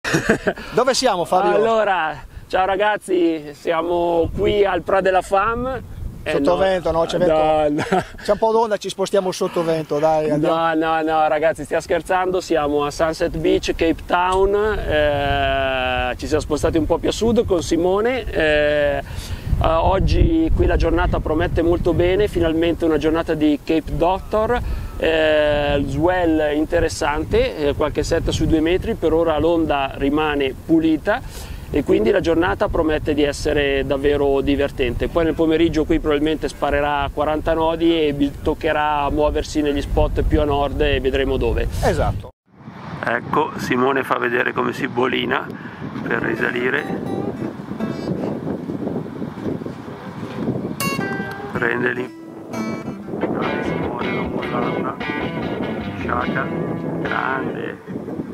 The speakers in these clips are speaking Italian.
Dove siamo, Fabio? Allora, ciao ragazzi, siamo qui al Prat de la Femme. Sottovento, no? C'è un po' d'onda, ci spostiamo sottovento, dai. No, ragazzi, stiamo scherzando, siamo a Sunset Beach, Cape Town, ci siamo spostati un po' più a sud con Simone. Oggi qui la giornata promette molto bene, finalmente una giornata di Cape Doctor, swell interessante, qualche setta sui 2 metri, per ora l'onda rimane pulita e quindi la giornata promette di essere davvero divertente. Poi nel pomeriggio qui probabilmente sparerà 40 nodi e toccherà muoversi negli spot più a nord e vedremo dove. Esatto. Ecco, Simone fa vedere come si bolina per risalire. Prende lì. Dai Simone, non mollarla. Sciacca, grande.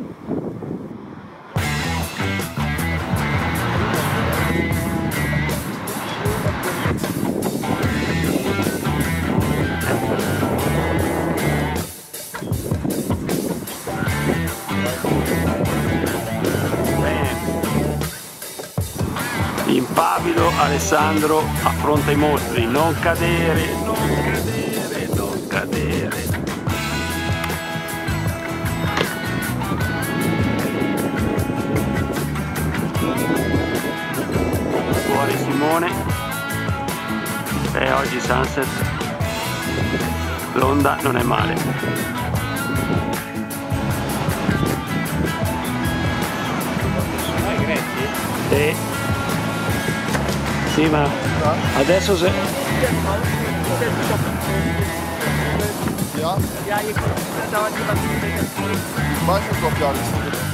Impavido Alessandro affronta i mostri, non cadere, non cadere, non cadere. Fuori Simone. E oggi Sunset, l'onda non è male. Sì, ma adesso se... Ja? Ja, je kunt davanti a